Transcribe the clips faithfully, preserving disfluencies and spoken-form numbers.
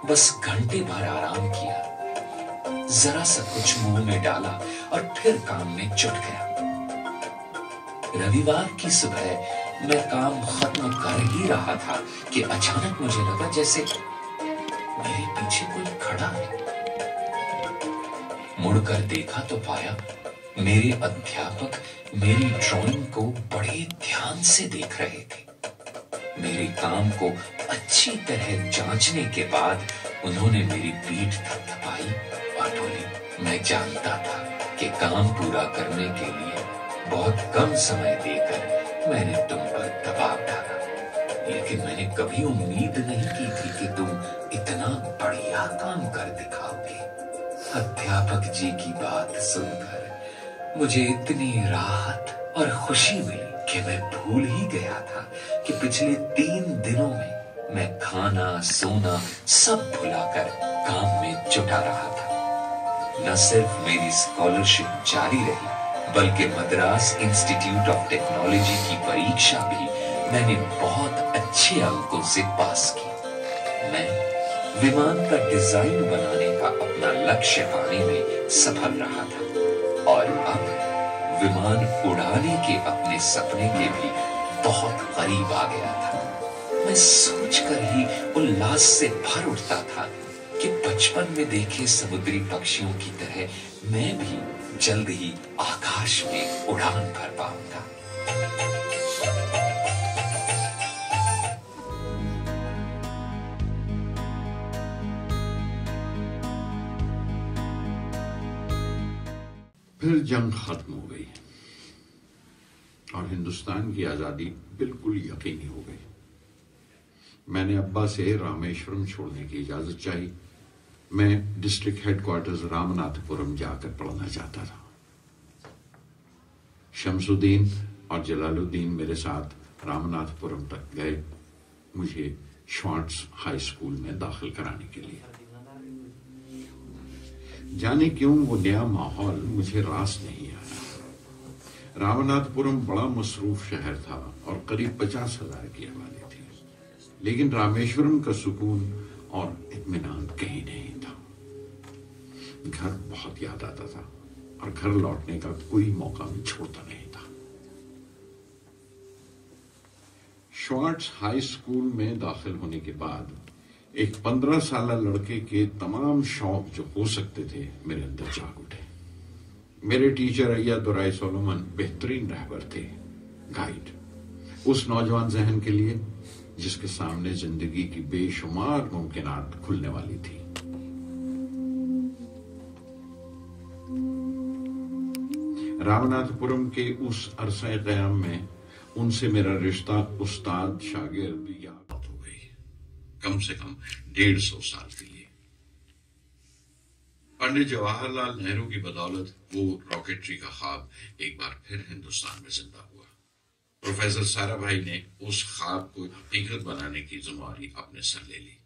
बस घंटे भर आराम किया, जरा सा कुछ मुंह में डाला और फिर काम में जुट गया। रविवार की सुबह मैं काम खत्म कर ही रहा था कि अचानक मुझे लगा जैसे मेरे पीछे कोई खड़ा है। मुड़कर देखा तो पाया मेरे अध्यापक मेरी ड्राइंग को बड़े ध्यान से देख रहे थे। मेरे काम को अच्छी तरह जांचने के बाद उन्होंने मेरी पीठ थपथपाई और बोले, मैं जानता था कि काम पूरा करने के लिए बहुत कम समय देकर मैंने तुम पर दबाव डाला, लेकिन मैंने कभी उम्मीद नहीं की थी कि तुम इतना बढ़िया काम कर दिखाओगे। अध्यापक जी की बात सुनकर मुझे इतनी राहत और खुशी मिली कि मैं भूल ही गया था कि पिछले तीन दिनों में मैं खाना सोना सब भुलाकर काम में जुटा रहा था। न सिर्फ मेरी स्कॉलरशिप जारी रही, बल्कि मद्रास इंस्टीट्यूट ऑफ टेक्नोलॉजी की परीक्षा भी मैंने बहुत अच्छे अंकों से पास की। मैं विमान का डिजाइन बनाने का अपना लक्ष्य पाने में सफल रहा था और अब विमान उड़ाने के अपने सपने के भी बहुत करीब आ गया था। मैं सोचकर ही उल्लास से भर उठता था कि बचपन में देखे समुद्री पक्षियों की तरह मैं भी जल्द ही आकाश में उड़ान भर पाऊंगा। फिर जंग खत्म हो गई और हिंदुस्तान की आजादी बिल्कुल यकीनी हो गई। मैंने अब्बा से रामेश्वरम छोड़ने की इजाजत चाही। मैं डिस्ट्रिक्ट हेडक्वार्टर्स रामनाथपुरम जाकर पढ़ना चाहता था। शमसुद्दीन और जलालुद्दीन मेरे साथ रामनाथपुरम तक गए मुझे श्वार्ट्ज हाई स्कूल में दाखिल कराने के लिए। जाने क्यों वो नया माहौल मुझे रास नहीं आया। रामनाथपुरम बड़ा मसरूफ शहर था और करीब पचास हजार की आबादी थी, लेकिन रामेश्वरम का सुकून और इत्मीनान कहीं नहीं था। घर बहुत याद आता था और घर लौटने का कोई मौका मैं छोड़ता नहीं था। श्वार्ट्ज हाई स्कूल में दाखिल होने के बाद एक पंद्रह साल लड़के के तमाम शौक जो हो सकते थे मेरे अंदर जाग उठे। मेरे टीचर अय्या दुराई सोलोमन बेहतरीन रहबर थे, गाइड उस नौजवान जहन के लिए जिसके सामने जिंदगी की बेशुमार मुमकिनात खुलने वाली थी। रामनाथपुरम के उस अरसे क़याम में उनसे मेरा रिश्ता उस्ताद शागिर्द याद हो गई, कम से कम डेढ़ सौ साल के लिए। पंडित जवाहरलाल नेहरू की बदौलत वो रॉकेटरी का ख्वाब एक बार फिर हिंदुस्तान में जिंदा हुआ। प्रोफेसर साराभाई ने उस ख्वाब को हकीकत बनाने की जिम्मेदारी अपने सर ले ली।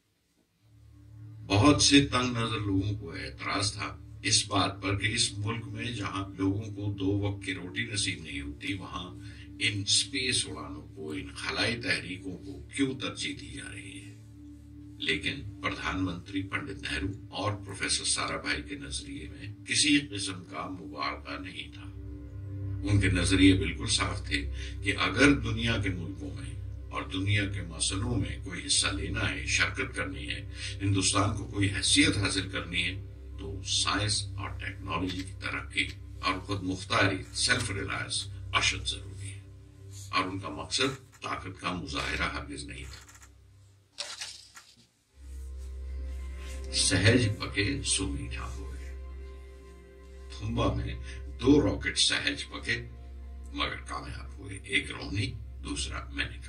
बहुत से तंग नजर लोगों को एतराज था इस बात पर कि इस मुल्क में जहां लोगों को दो वक्त की रोटी नसीब नहीं होती, वहां इन स्पेस उड़ानों को, इन खलाई तहरीकों को क्यों तरजीह दी जा रही है। लेकिन प्रधानमंत्री पंडित नेहरू और प्रोफेसर साराभाई के नजरिए में किसी किस्म का मुबारका नहीं था। उनके नजरिए बिल्कुल साफ थे कि अगर दुनिया के मुल्कों में और दुनिया के मसलों में कोई हिस्सा लेना है, शिरकत करनी है, हिंदुस्तान को कोई हैसियत हासिल करनी है, तो साइंस और टेक्नोलॉजी की तरक्की और खुद मुख्तारी, सेल्फ रिलायंस अशद जरूरी है। और उनका मकसद ताकत का मुजाहिरा हरगिज नहीं था। सहज पके सो मीठा हो गए। थुम्बा में दो रॉकेट सहज पके मगर कामयाब हुए, एक रोहनी, दूसरा मेनिका।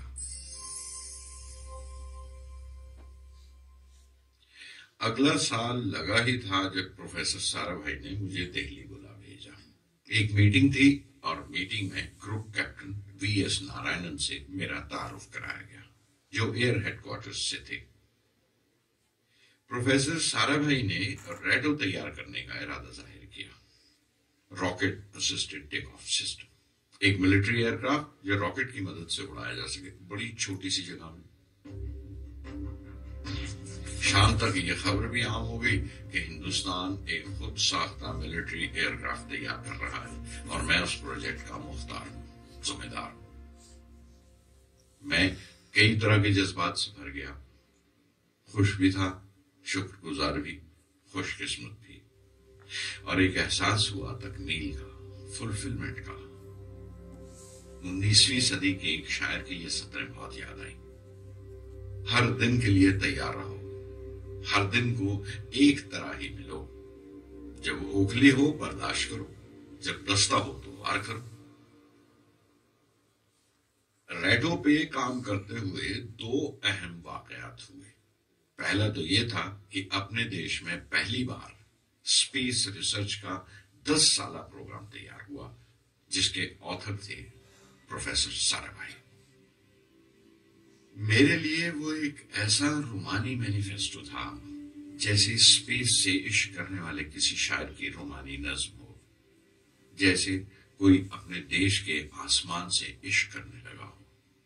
अगला साल लगा ही था जब प्रोफेसर साराभाई ने मुझे दिल्ली बुला भेजा। एक मीटिंग थी और मीटिंग में group captain V S Narayanan से मेरा तारुफ कराया गया, जो एयर हेडक्वार्टर्स से थे। प्रोफेसर साराभाई ने रेडो तैयार करने का इरादा जाहिर किया, rocket assisted take off system, एक मिलिट्री एयरक्राफ्ट जो रॉकेट की मदद से उड़ाया जा सके बड़ी छोटी सी जगह में। शाम तक ये खबर भी आम हो गई कि हिंदुस्तान एक खुद साख्ता मिलिट्री एयरक्राफ्ट तैयार कर रहा है और मैं उस प्रोजेक्ट का मुख्तार हूं, जिम्मेदार हूं। मैं कई तरह के जज्बात से भर गया, खुश भी था, शुक्रगुजार भी, खुशकिस्मत भी, और एक एहसास हुआ तकमील का, फुलफिलमेंट का। उन्नीसवीं सदी के एक शायर की ये सतरें बहुत याद आई। हर दिन के लिए तैयार रहो, हर दिन को एक तरह ही मिलो। जब ओखली हो बर्दाश्त करो, जब दस्ता हो तो वार करो। रेडो पे काम करते हुए दो अहम वाकयात हुए। पहला तो यह था कि अपने देश में पहली बार स्पेस रिसर्च का दस साला प्रोग्राम तैयार हुआ, जिसके ऑथर थे प्रोफेसर साराभाई। मेरे लिए वो एक ऐसा रूमानी मैनिफेस्टो था जैसे स्पेस से इश्क करने वाले किसी शायर की रूमानी नज्म हो, जैसे कोई अपने देश के आसमान से इश्क करने लगा हो।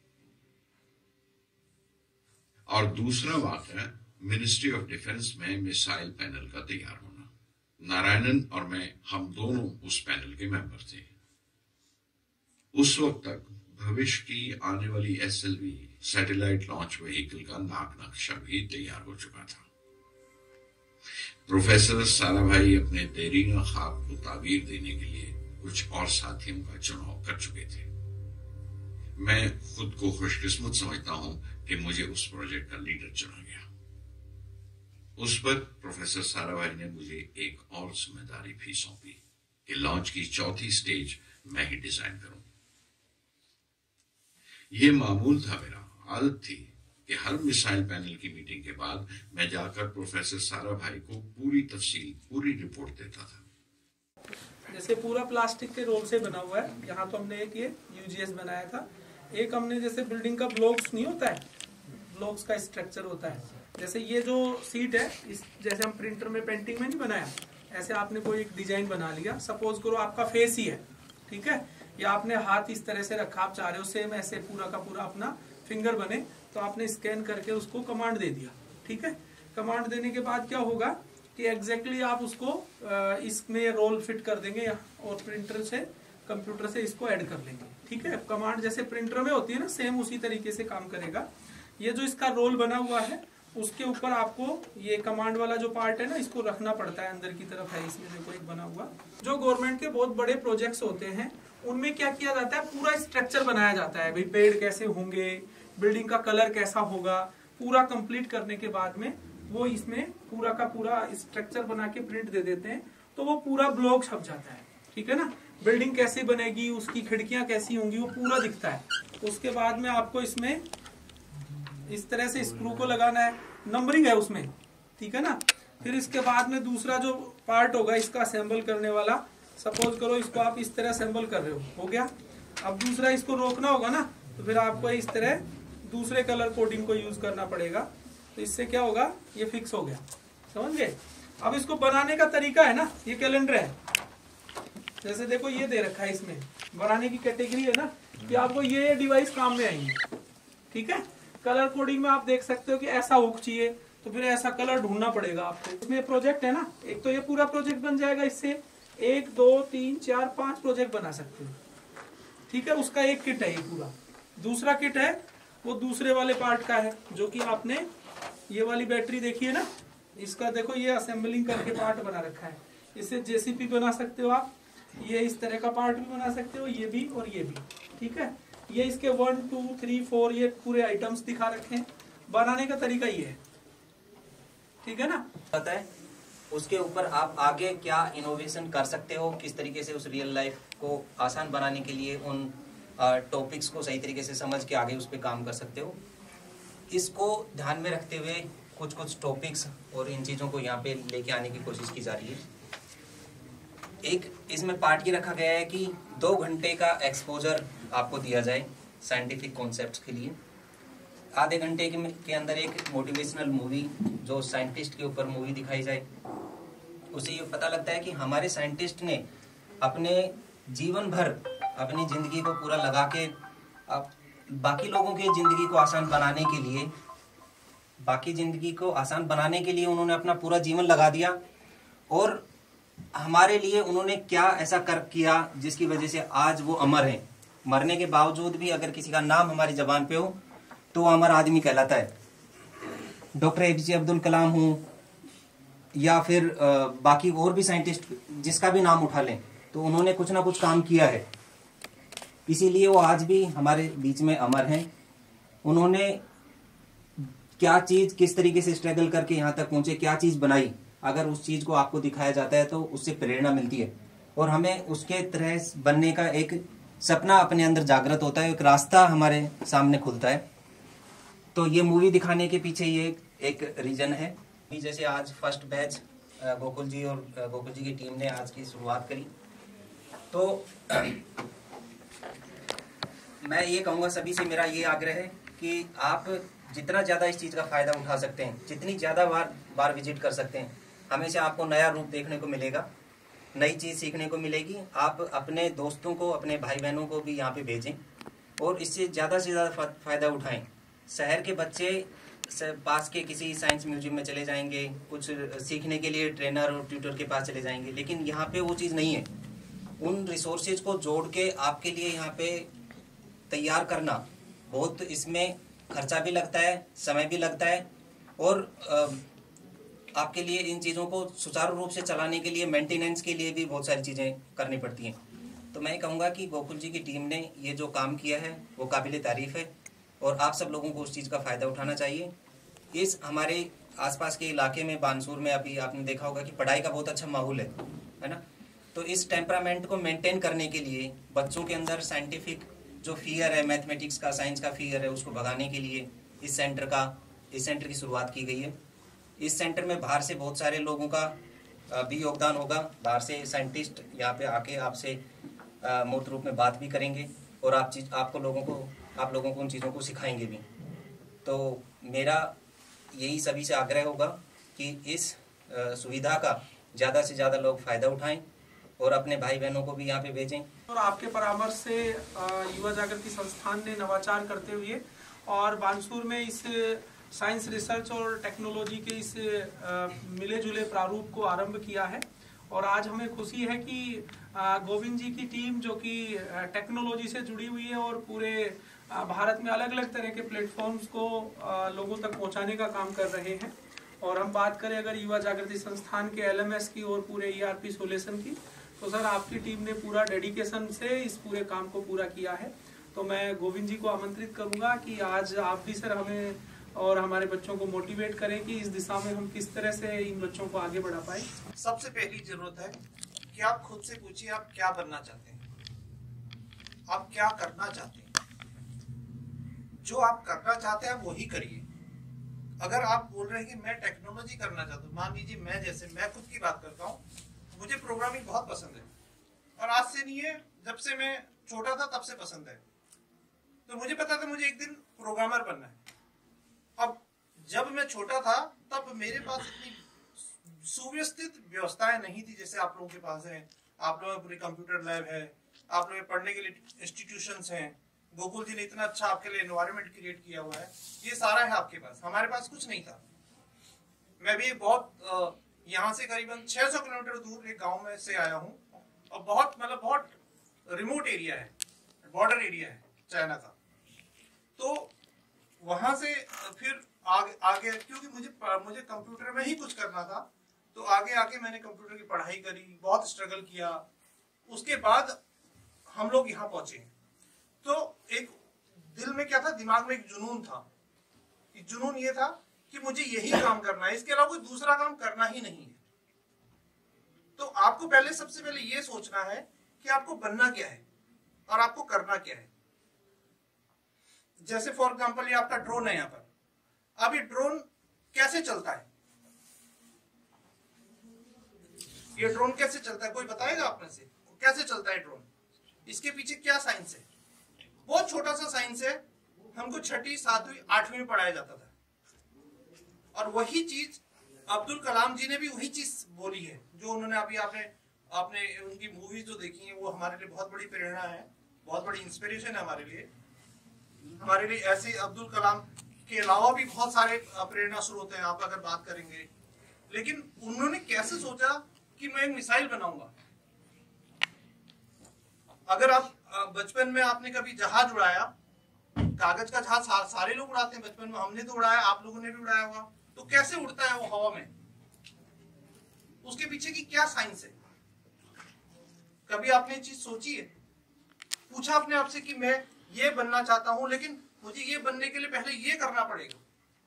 और दूसरा वाक़या मिनिस्ट्री ऑफ डिफेंस में मिसाइल पैनल का तैयार होना। नारायणन और मैं, हम दोनों उस पैनल के मेंबर थे। उस वक्त तक भविष्य की आने वाली एसएलवी सैटेलाइट लॉन्च व्हीकल का नाक नक्शा भी तैयार हो चुका था। प्रोफेसर साराभाई अपने देरीना ख्वाब को ताबीर देने के लिए कुछ और साथियों का चुनाव कर चुके थे। मैं खुद को खुशकिस्मत समझता हूं कि मुझे उस प्रोजेक्ट का लीडर चुना गया। उस पर प्रोफेसर साराभाई ने मुझे एक और जिम्मेदारी भी सौंपी कि लॉन्च की चौथी स्टेज मैं ही डिजाइन करूं। यह मामूल था, मेरा आदत थी कि हर मिसाइल पैनल की मीटिंग के बाद मैं जाकर प्रोफेसर साराभाई को पूरी तफसील, पूरी रिपोर्ट देता था। जैसे पूरा प्लास्टिक के रोल से बना हुआ है। यहाँ तो हमने एक ये यूजीएस बनाया था, एक हमने जैसे बिल्डिंग का ब्लॉक्स नहीं होता है, ब्लॉक्स का स्ट्रक्चर होता है। जैसे ये जो सीट है, इस जैसे हम प्रिंटर में पेंटिंग में नहीं बनाया, ऐसे आपने कोई एक डिजाइन बना लिया। सपोज करो आपका फेस ही है, ठीक है, या आपने हाथ इस तरह से रखा, आप चाह रहे हो सेम ऐसे पूरा का पूरा अपना फिंगर बने, तो आपने स्कैन करके उसको कमांड दे दिया, ठीक है। कमांड देने के बाद क्या होगा कि एग्जैक्टली आप उसको इसमें रोल फिट कर देंगे और प्रिंटर से, कंप्यूटर से इसको ऐड कर लेंगे, ठीक है। कमांड जैसे प्रिंटर में होती है ना, सेम उसी तरीके से काम करेगा। ये जो इसका रोल बना हुआ है, उसके ऊपर आपको ये कमांड वाला जो पार्ट है ना, इसको रखना पड़ता है, अंदर की तरफ है, इसमें देखो एक बना हुआ। जो गवर्नमेंट के बहुत बड़े प्रोजेक्ट्स होते हैं, उनमें क्या किया जाता है, पूरा स्ट्रक्चर बनाया जाता है। भाई पेड़ कैसे होंगे, बिल्डिंग का कलर कैसा होगा, पूरा कंप्लीट करने के बाद में वो इसमें पूरा का पूरा स्ट्रक्चर बना के प्रिंट दे देते हैं, तो वो पूरा ब्लॉक छप जाता है, ठीक है ना। बिल्डिंग कैसी बनेगी, उसकी खिड़कियां कैसी होंगी, वो पूरा दिखता है। उसके बाद में आपको इसमें इस तरह से स्क्रू को लगाना है, नंबरिंग है उसमें, ठीक है ना। फिर इसके बाद में दूसरा जो पार्ट होगा इसका असेंबल करने वाला, सपोज करो इसको आप इस तरह असेंबल कर रहे हो, हो गया। अब दूसरा इसको रोकना होगा ना, तो फिर आपको इस तरह दूसरे कलर कोडिंग को यूज करना पड़ेगा। तो इससे क्या होगा, ये फिक्स हो गया, समझ गए। अब इसको बनाने का तरीका है ना, ये कैलेंडर है, जैसे देखो ये दे रखा है, इसमें बनाने की कैटेगरी है ना कि आपको ये डिवाइस काम में आएंगे, ठीक है। कलर कोडिंग में आप देख सकते हो कि ऐसा हुक चाहिए, तो फिर ऐसा कलर ढूंढना पड़ेगा आपको। इसमें प्रोजेक्ट है ना, एक तो ये पूरा प्रोजेक्ट बन जाएगा, इससे एक दो तीन चार पांच प्रोजेक्ट बना सकते हो, ठीक है। उसका एक किट है ये पूरा। दूसरा किट है वो दूसरे वाले पार्ट का है, जो कि आपने ये वाली बैटरी देखी है ना, इसका देखो ये असेंबलिंग करके पार्ट बना रखा है। इससे जेसीपी बना सकते हो आप, ये इस तरह का पार्ट भी बना सकते हो, ये भी और ये भी, ठीक है। ये इसके वन टू थ्री फोर ये पूरे आइटम्स दिखा रखे हैं। बनाने का तरीका ये है, ठीक है ना। पता है उसके ऊपर आप आगे क्या इनोवेशन कर सकते हो, किस तरीके से उस रियल लाइफ को आसान बनाने के लिए उन टॉपिक्स को सही तरीके से समझ के आगे उस पर काम कर सकते हो। इसको ध्यान में रखते हुए कुछ कुछ टॉपिक्स और इन चीज़ों को यहाँ पे लेके आने की कोशिश की जा रही है। एक इसमें पार्ट ये रखा गया है कि दो घंटे का एक्सपोजर आपको दिया जाए साइंटिफिक कॉन्सेप्ट्स के लिए। आधे घंटे के, के अंदर एक मोटिवेशनल मूवी जो साइंटिस्ट के ऊपर मूवी दिखाई जाए। उसे ये पता लगता है कि हमारे साइंटिस्ट ने अपने जीवन भर अपनी ज़िंदगी को पूरा लगा के अब बाकी लोगों की ज़िंदगी को आसान बनाने के लिए बाकी जिंदगी को आसान बनाने के लिए उन्होंने अपना पूरा जीवन लगा दिया, और हमारे लिए उन्होंने क्या ऐसा कर किया जिसकी वजह से आज वो अमर हैं। मरने के बावजूद भी अगर किसी का नाम हमारी जबान पे हो तो वो अमर आदमी कहलाता है। डॉक्टर एपीजे अब्दुल कलाम हो या फिर बाकी और भी साइंटिस्ट जिसका भी नाम उठा लें, तो उन्होंने कुछ ना कुछ काम किया है, इसीलिए वो आज भी हमारे बीच में अमर हैं। उन्होंने क्या चीज किस तरीके से स्ट्रगल करके यहाँ तक पहुंचे, क्या चीज बनाई, अगर उस चीज को आपको दिखाया जाता है तो उससे प्रेरणा मिलती है और हमें उसके तरह बनने का एक सपना अपने अंदर जागृत होता है, एक रास्ता हमारे सामने खुलता है। तो ये मूवी दिखाने के पीछे ये एक रीजन है। जैसे आज फर्स्ट बैच गोकुल जी और गोकुल जी की टीम ने आज की शुरुआत करी, तो मैं ये कहूँगा सभी से, मेरा ये आग्रह है कि आप जितना ज़्यादा इस चीज़ का फ़ायदा उठा सकते हैं, जितनी ज़्यादा बार बार विजिट कर सकते हैं, हमेशा आपको नया रूप देखने को मिलेगा, नई चीज़ सीखने को मिलेगी। आप अपने दोस्तों को, अपने भाई बहनों को भी यहाँ पे भेजें और इससे ज़्यादा से ज़्यादा फ़ायदा उठाएं। शहर के बच्चे पास के किसी साइंस म्यूजियम में चले जाएंगे, कुछ सीखने के लिए ट्रेनर और ट्यूटर के पास चले जाएंगे, लेकिन यहाँ पे वो चीज़ नहीं है। उन रिसोर्सेज को जोड़ के आपके लिए यहाँ पे तैयार करना बहुत, इसमें खर्चा भी लगता है, समय भी लगता है, और आपके लिए इन चीज़ों को सुचारू रूप से चलाने के लिए, मेंटेनेंस के लिए भी बहुत सारी चीज़ें करनी पड़ती हैं। तो मैं कहूँगा कि गोकुल जी की टीम ने ये जो काम किया है वो काबिल तारीफ़ है और आप सब लोगों को उस चीज़ का फ़ायदा उठाना चाहिए। इस हमारे आसपास के इलाके में, बानसूर में, अभी आपने देखा होगा कि पढ़ाई का बहुत अच्छा माहौल है है ना। तो इस टेम्परामेंट को मेंटेन करने के लिए बच्चों के अंदर साइंटिफिक जो फियर है, मैथमेटिक्स का, साइंस का फियर है, उसको भगाने के लिए इस सेंटर का इस सेंटर की शुरुआत की गई है। इस सेंटर में बाहर से बहुत सारे लोगों का भी योगदान होगा। बाहर से साइंटिस्ट यहाँ पे आके आपसे मूर्त रूप में बात भी करेंगे और आप चीज आपको लोगों को आप लोगों को उन चीज़ों को सिखाएंगे भी। तो मेरा यही सभी से आग्रह होगा कि इस सुविधा का ज़्यादा से ज़्यादा लोग फ़ायदा उठाएं और अपने भाई बहनों को भी यहाँ पे भेजें। और आपके परामर्श से युवा जागृति संस्थान ने नवाचार करते हुए और बानसूर में इस साइंस रिसर्च और टेक्नोलॉजी के इस मिले जुले प्रारूप को आरंभ किया है। और आज हमें खुशी है कि गोविंद जी की टीम, जो कि टेक्नोलॉजी से जुड़ी हुई है और पूरे भारत में अलग अलग तरह के प्लेटफॉर्म्स को लोगों तक पहुंचाने का काम कर रहे हैं। और हम बात करें अगर युवा जागृति संस्थान के एलएमएस की और पूरे ईआरपी सोल्यूशन की, तो सर आपकी टीम ने पूरा डेडिकेशन से इस पूरे काम को पूरा किया है। तो मैं गोविंद जी को आमंत्रित करूंगा कि आज आप भी सर हमें और हमारे बच्चों को मोटिवेट करें कि इस दिशा में हम किस तरह से इन बच्चों को आगे बढ़ा पाए। सबसे पहली जरूरत है कि आप खुद से पूछिए आप क्या बनना चाहते हैं, आप क्या करना चाहते हैं। जो आप करना चाहते हैं आप वही करिए। अगर आप बोल रहे हैं कि मैं टेक्नोलॉजी करना चाहता हूँ, मान लीजिए मैं जैसे मैं खुद की बात करता हूँ, मुझे प्रोग्रामिंग बहुत पसंद है और आज से नहीं है, जब से मैं छोटा था तब से पसंद है। तो मुझे पता था मुझे एक दिन प्रोग्रामर बनना है। अब जब मैं छोटा था तब मेरे पास इतनी सुव्यवस्थित व्यवस्थाएं नहीं थी जैसे आप लोगों के पास है। आप लोगों के पूरे कंप्यूटर लैब है, आप लोगों के पढ़ने के लिए इंस्टीट्यूशंस हैं, गोकुल जी ने इतना अच्छा आपके लिए एनवायरनमेंट क्रिएट किया हुआ है, ये सारा है आपके पास। हमारे पास कुछ नहीं था। मैं भी बहुत यहाँ से करीबन छह सौ किलोमीटर दूर एक गांव में से आया हूँ और बहुत मतलब बहुत रिमोट एरिया है, बॉर्डर एरिया है चाइना का। तो वहां से फिर आगे आगे क्योंकि मुझे मुझे कंप्यूटर में ही कुछ करना था, तो आगे आके मैंने कंप्यूटर की पढ़ाई करी, बहुत स्ट्रगल किया। उसके बाद हम लोग यहाँ पहुंचे। तो एक दिल में क्या था, दिमाग में एक जुनून था। जुनून ये था कि मुझे यही काम करना है, इसके अलावा कोई दूसरा काम करना ही नहीं है। तो आपको पहले सबसे पहले ये सोचना है कि आपको बनना क्या है और आपको करना क्या है। जैसे फॉर एग्जांपल ये आपका ड्रोन है यहाँ पर। अब ये ड्रोन कैसे चलता है, ये ड्रोन कैसे चलता है, कोई बताएगा आप में से कैसे चलता है ड्रोन? इसके पीछे क्या साइंस है? बहुत छोटा सा साइंस है, हमको छठी सातवीं आठवीं में पढ़ाया जाता था। और वही चीज अब्दुल कलाम जी ने भी वही चीज बोली है जो उन्होंने अभी आपने आपने उनकी मूवीज जो देखी है वो हमारे लिए बहुत बड़ी प्रेरणा है, बहुत बड़ी इंस्पिरेशन है हमारे लिए। हमारे लिए ऐसे अब्दुल कलाम के अलावा भी बहुत सारे प्रेरणा स्रोत हैं, आप अगर बात करेंगे, लेकिन उन्होंने कैसे सोचा कि मैं एक मिसाइल बनाऊंगा। अगर आप बचपन में आपने कभी जहाज उड़ाया, कागज का जहाज सा, सारे लोग उड़ाते हैं बचपन में, हमने तो उड़ाया, आप लोगों ने भी उड़ाया होगा, तो कैसे उड़ता है वो हवा में, उसके पीछे की क्या साइंस है? कभी आपने ये चीज सोची है? पूछा अपने आप से कि मैं ये बनना चाहता हूं, लेकिन मुझे ये बनने के लिए पहले ये करना पड़ेगा।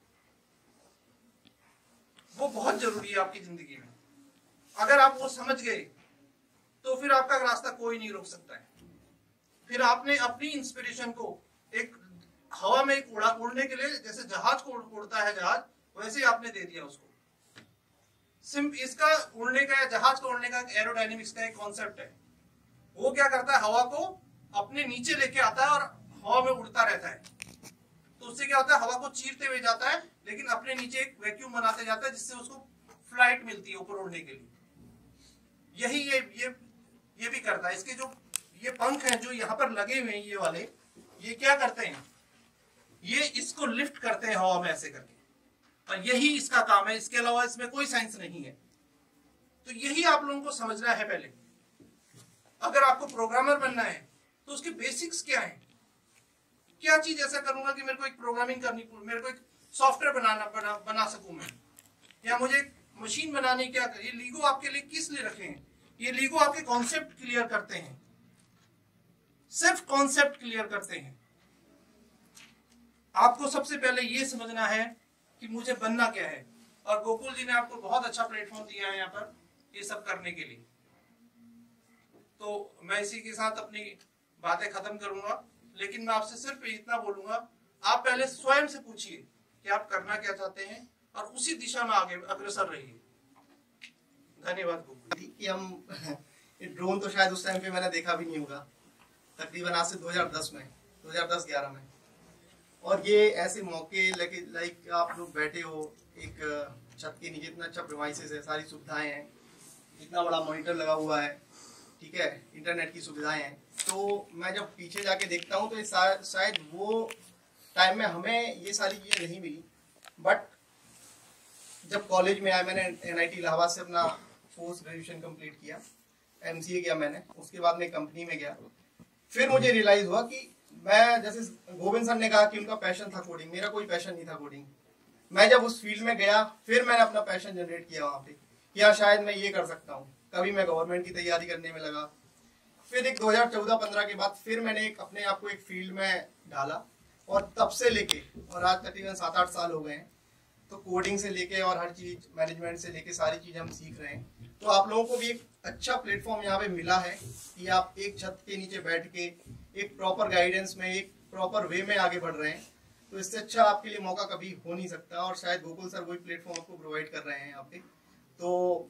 वो बहुत जरूरी है आपकी जिंदगी में। अगर आप वो समझ गए तो फिर आपका रास्ता कोई नहीं रोक सकता है। फिर आपने अपनी इंस्पिरेशन को एक हवा में एक उड़ा उड़ने के लिए, जैसे जहाज को उड़ता है जहाज, वैसे ही आपने दे दिया उसको। सिर्फ इसका उड़ने का या जहाज को उड़ने का एरोडायनेमिक्स का एक कॉन्सेप्ट है। वो क्या करता है, हवा को अपने नीचे लेके आता है और हवा में उड़ता रहता है। तो उससे क्या होता है, हवा को चीरते हुए जाता है, लेकिन अपने नीचे एक वैक्यूम बनाते जाता है, जिससे उसको फ्लाइट मिलती है ऊपर उड़ने के लिए। यही ये ये ये भी करता है। इसके जो ये पंख हैं जो यहाँ पर लगे हुए हैं, ये वाले, ये क्या करते हैं, ये इसको लिफ्ट करते हैं हवा में ऐसे करके, और यही इसका काम है। इसके अलावा इसमें कोई साइंस नहीं है। तो यही आप लोगों को समझना है पहले। अगर आपको प्रोग्रामर बनना है तो उसके बेसिक्स क्या है, क्या चीज ऐसा करूंगा कि मेरे को एक प्रोग्रामिंग करनी, मेरे को एक सॉफ्टवेयर बनाना बना, बना सकूं मैं, या मुझे एक मशीन बनानी, क्या ये लीगो आपके लिए किस लिए रखे हैं? ये लीगो आपके कॉन्सेप्ट क्लियर करते हैं, सिर्फ कॉन्सेप्ट क्लियर करते हैं। आपको सबसे पहले ये समझना है कि मुझे बनना क्या है, और गोकुल जी ने आपको बहुत अच्छा प्लेटफॉर्म दिया है यहाँ पर ये सब करने के लिए। तो मैं इसी के साथ अपनी बातें खत्म करूंगा, लेकिन मैं आपसे सिर्फ इतना बोलूंगा, आप पहले स्वयं से पूछिए कि आप करना क्या चाहते हैं, और उसी दिशा में आगे अग्रसर रहिए। धन्यवाद गोकुल जी। कि हम ड्रोन तो शायद उस टाइम पे मैंने देखा भी नहीं होगा, तकरीबन आज से दो हज़ार दस में, दो हज़ार दस ग्यारह में। और ये ऐसे मौके लगे, लाइक आप लोग बैठे हो एक छत के नीचे, इतना अच्छा प्रीमाइसेस है, सारी सुविधाएं हैं, इतना बड़ा मॉनिटर लगा हुआ है, ठीक है, इंटरनेट की सुविधाएं हैं। तो मैं जब पीछे जाके देखता हूँ तो शायद वो टाइम में हमें ये सारी चीज़ें नहीं मिली। बट जब कॉलेज में आया, मैंने एन आई टी इलाहाबाद से अपना पोस्ट ग्रेजुएशन कंप्लीट किया, एम सी ए किया मैंने, उसके बाद मैं कंपनी में गया। फिर मुझे रियलाइज हुआ कि मैं, जैसे गोविंद सर ने कहा कि उनका पैशन था कोडिंग, मेरा कोई पैशन नहीं था कोडिंग। मैं जब उस फील्ड में गया, फिर मैंने अपना पैशन जनरेट किया वहाँ पे, या शायद मैं ये कर सकता हूँ। कभी मैं गवर्नमेंट की तैयारी करने में लगा। फिर एक दो हज़ार चौदह पंद्रह के बाद फिर मैंने एक अपने आप को एक फील्ड में डाला, और तब से लेके और आज तकरीबन सात आठ साल हो गए हैं। तो कोडिंग से लेके और हर चीज, मैनेजमेंट से लेके सारी चीज़ हम सीख रहे हैं। तो आप लोगों को भी एक अच्छा प्लेटफॉर्म यहाँ पे मिला है कि आप एक छत के नीचे बैठ के एक प्रॉपर गाइडेंस में, एक प्रॉपर वे में आगे बढ़ रहे हैं। तो इससे अच्छा आपके लिए मौका कभी हो नहीं सकता, और शायद गोकुल सर वही प्लेटफॉर्म आपको प्रोवाइड कर रहे हैं यहाँ पे। तो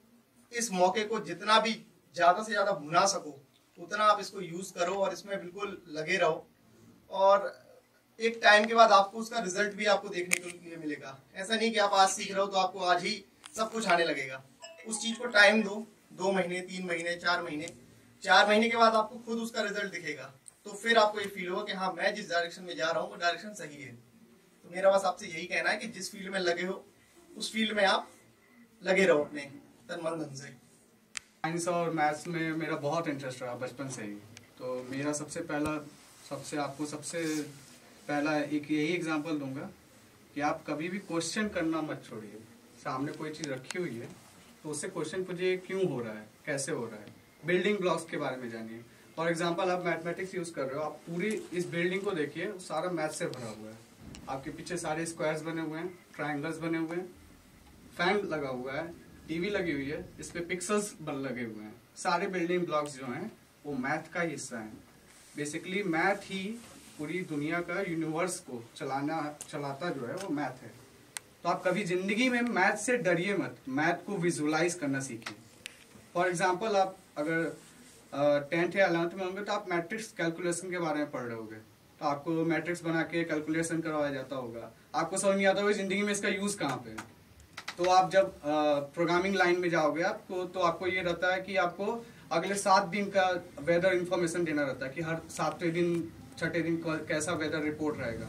इस मौके को जितना भी ज़्यादा से ज़्यादा भुना सको उतना आप इसको यूज़ करो, और इसमें बिल्कुल लगे रहो। और एक टाइम के बाद आपको उसका रिजल्ट भी आपको देखने के लिए मिलेगा। ऐसा नहीं कि आप आज सीख रहे हो तो आपको आज ही सब कुछ आने लगेगा। उस चीज़ को टाइम दो, दो महीने, तीन महीने, चार महीने, चार महीने के बाद आपको खुद उसका रिजल्ट दिखेगा। तो फिर आपको ये फील होगा कि हाँ, मैं जिस डायरेक्शन में जा रहा हूँ वो डायरेक्शन सही है। तो मेरा बस आपसे यही कहना है कि जिस फील्ड में लगे हो उस फील्ड में आप लगे रहो अपने तन मन धन से। साइंस और मैथ्स में मेरा बहुत इंटरेस्ट रहा बचपन से ही। तो मेरा सबसे पहला सबसे आपको सबसे पहला एक यही एग्जांपल दूंगा कि आप कभी भी क्वेश्चन करना मत छोड़िए। सामने कोई चीज़ रखी हुई है तो उससे क्वेश्चन पूछिए, क्यों हो रहा है, कैसे हो रहा है। बिल्डिंग ब्लॉक्स के बारे में जानिए। फॉर एग्जाम्पल आप मैथमेटिक्स यूज़ कर रहे हो, आप पूरी इस बिल्डिंग को देखिए, सारा मैथ से भरा हुआ है। आपके पीछे सारे स्क्वायर्स बने हुए हैं, ट्राइंगल्स बने हुए हैं, फैन लगा हुआ है, टीवी लगी हुई है, इस पे पिक्सल्स बन लगे हुए हैं। सारे बिल्डिंग ब्लॉक्स जो हैं वो मैथ का हिस्सा है। बेसिकली मैथ ही पूरी दुनिया का यूनिवर्स को चलाना चलाता जो है वो मैथ है। तो आप कभी जिंदगी में मैथ से डरिए मत, मैथ को विजुअलाइज करना सीखिए। फॉर एग्जाम्पल आप अगर टेंथ या इलेवंथ में होंगे तो आप मैट्रिक्स कैलकुलेशन के बारे में पढ़ रहे होंगे, तो आपको मैट्रिक्स बना के कैलकुलेशन करवाया जाता होगा, आपको समझ नहीं आता होगा जिंदगी में इसका यूज कहाँ पे है। तो आप जब प्रोग्रामिंग लाइन में जाओगे आपको तो आपको ये रहता है कि आपको अगले सात दिन का वेदर इंफॉर्मेशन देना रहता है कि हर सातवें दिन छठे दिन कैसा वेदर रिपोर्ट रहेगा।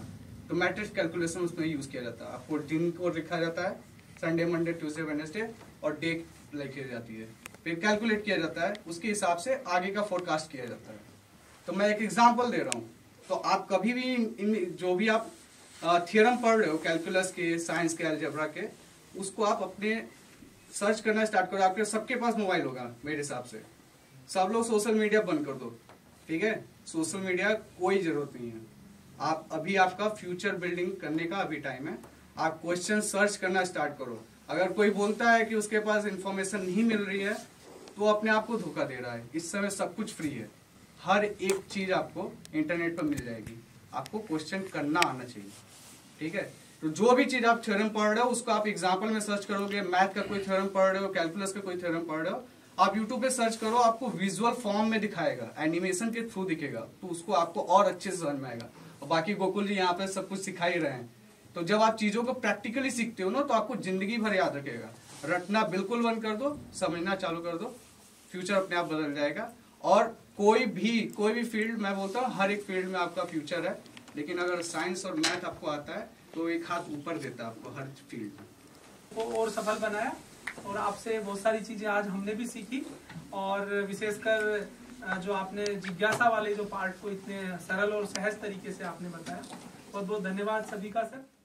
तो मैट्रिक्स कैलकुलेशन उसमें यूज किया जाता है। आपको दिन को लिखा जाता है, संडे मंडे ट्यूसडे वेडनेसडे, और डे लिखी जाती है, फिर कैलकुलेट किया जाता है, उसके हिसाब से आगे का फोरकास्ट किया जाता है। तो मैं एक एग्जांपल दे रहा हूँ, तो आप कभी भी इन जो भी आप थियरम पढ़ रहे हो कैलकुलस के, साइंस के, अलजेब्रा के, उसको आप अपने सर्च करना स्टार्ट करो। आपके सबके पास मोबाइल होगा मेरे हिसाब से। सब लोग सोशल मीडिया बंद कर दो, ठीक है? सोशल मीडिया कोई जरूरत नहीं है। आप अभी आपका फ्यूचर बिल्डिंग करने का अभी टाइम है। आप क्वेश्चन सर्च करना स्टार्ट करो। अगर कोई बोलता है कि उसके पास इंफॉर्मेशन नहीं मिल रही है तो अपने आप को धोखा दे रहा है। इस समय सब कुछ फ्री है, हर एक चीज आपको इंटरनेट पर मिल जाएगी। आपको क्वेश्चन करना आना चाहिए, ठीक है? तो जो भी चीज आप थ्योरम पढ़ रहे हो उसको आप एग्जाम्पल में सर्च करोगे। मैथ का कोई थ्योरम पढ़ रहे हो, कैलकुलस का कोई थ्योरम पढ़ रहे हो, आप यूट्यूब पे सर्च करो, आपको विजुअल फॉर्म में दिखाएगा, एनिमेशन के थ्रू दिखेगा, तो उसको आपको और अच्छे से समझ में आएगा। और बाकी गोकुल जी यहाँ पे सब कुछ सिखा ही रहे हैं। तो जब आप चीजों को प्रैक्टिकली सीखते हो ना, तो आपको जिंदगी भर याद रखेगा। रटना बिल्कुल बंद कर दो, समझना चालू कर दो, फ्यूचर अपने आप बदल जाएगा। और कोई भी कोई भी फील्ड, मैं बोलता हूँ हर एक फील्ड में आपका फ्यूचर है, लेकिन अगर साइंस और मैथ आपको आता है तो एक हाथ ऊपर देता है आपको हर फील्ड में। को और सफल बनाया, और आपसे बहुत सारी चीजें आज हमने भी सीखी, और विशेषकर जो आपने जिज्ञासा वाले जो पार्ट को इतने सरल और सहज तरीके से आपने बताया, बहुत बहुत धन्यवाद सभी का सर।